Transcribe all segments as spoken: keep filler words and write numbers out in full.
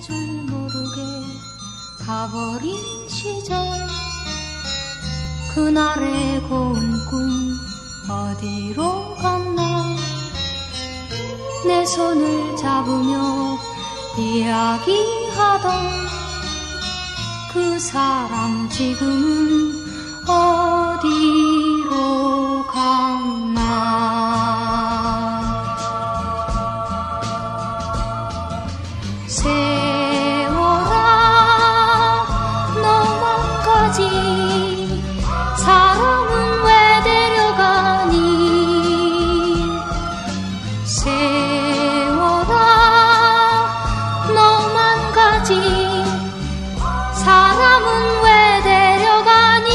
줄 모르게 가버린 시절, 그날의 고운 꿈 어디로 갔나. 내 손을 잡으며 이야기하던 그 사람 지금은 어디로 갔나. 세월아 너만 가지 사람은 왜 데려가니. 세월아 너만 가지 사람은 왜 데려가니.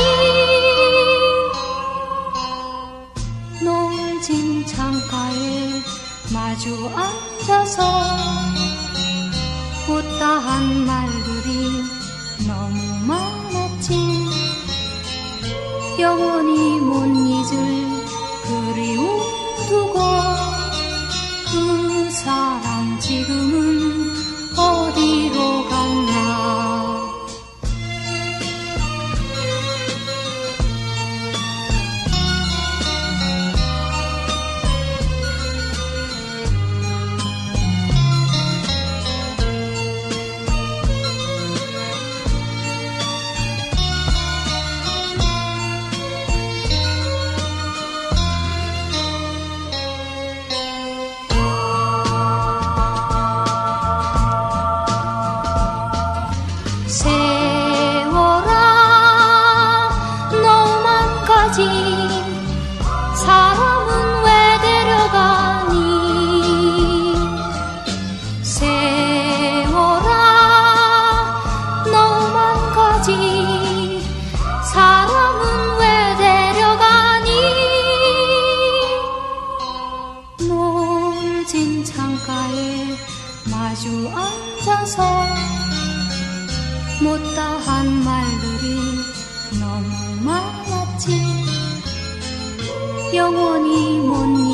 노을 진 창가에 마주 앉아서 못다한 말들이 너무 많았지. 영원히 못 잊을 그리움 두고 그 사람 지금은 어디로 갔나. 세월아 너만 가지 사람은 왜 데려가니. 세월아 너만 가지 사람은 왜 데려가니. 노을 진 창가에 마주 앉아서 못다한 말들이 너무 많았지. 영원히 못